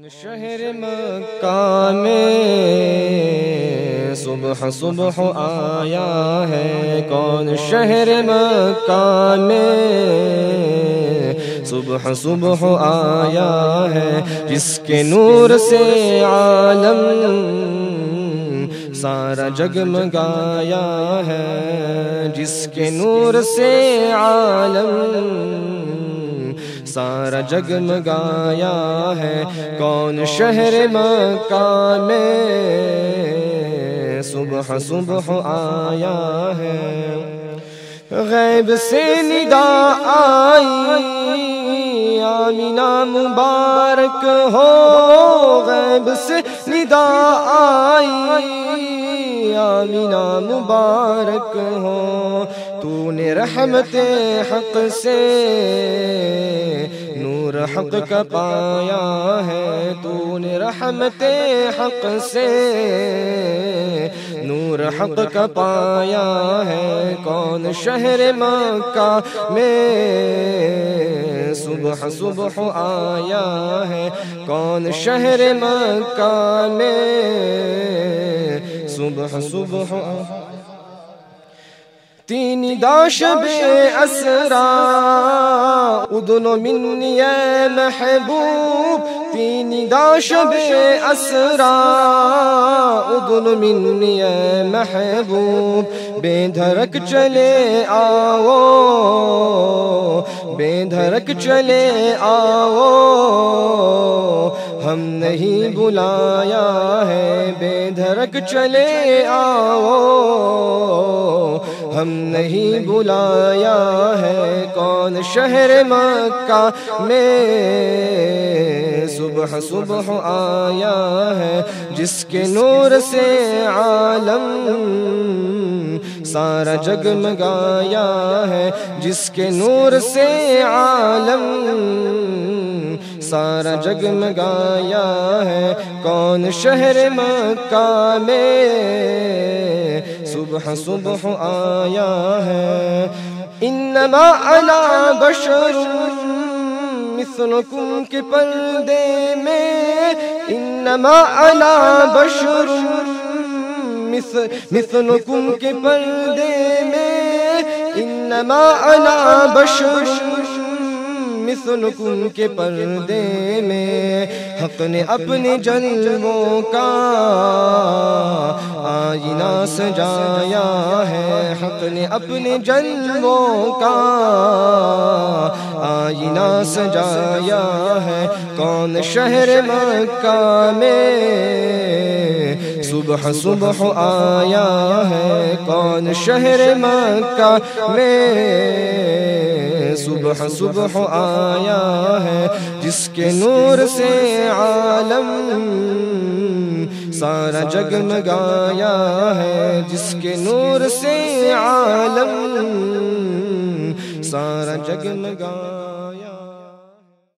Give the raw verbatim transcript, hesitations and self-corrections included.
شہر مکہ میں صبح صبح آیا ہے، کون شہر مکہ میں صبح صبح آیا ہے، جس کے نور سے عالم سارا جگمگایا ہے، جس کے نور سے عالم سارا جگمگایا ہے، کون شہر مکہ میں صبح صبح آیا ہے۔ غیب سے ندا آئی آمینہ مبارک ہو، غیب سے ندا آئی آمینہ مبارک ہو، تو نے رحمت حق سے نور حق کا پایا ہے، تو نے رحمت حق سے نور حق کا پایا ہے، کون شہر مکہ میں صبح صبح آیا ہے، کون شہر مکہ میں صبح صبح آیا ہے۔ تین داشب اسرا ادن منی اے محبوب، تین داشب اسرا ادن منی اے محبوب، بے دھڑک چلے آؤ بے دھڑک چلے آؤ، ہم نہیں بلایا ہے، بے دھڑک چلے آؤ، ہم نہیں بلایا ہے، کون شہر مکہ میں صبح صبح آیا ہے، جس کے نور سے عالم سارا جگمگایا ہے، جس کے نور سے عالم سارا جگمگایا ہے، کون شہر مکہ میں صبح صبح آیا ہے۔ انما انا بشر مثلکم کے پردے میں، انما انا بشر مثلکم کے پردے میں، انما انا بشر مثلکم کے پردے میں، حق نے اپنے جلووں کا آئینہ سجایا ہے، حق نے اپنے جلووں کا آئینہ سجایا ہے، کون شہر مکہ میں صبح صبح آیا ہے، کون شہر مکہ میں صبح صبح آیا ہے، جس کے نور سے عالم سارا جگمگایا ہے، جس کے نور سے عالم سارا جگمگایا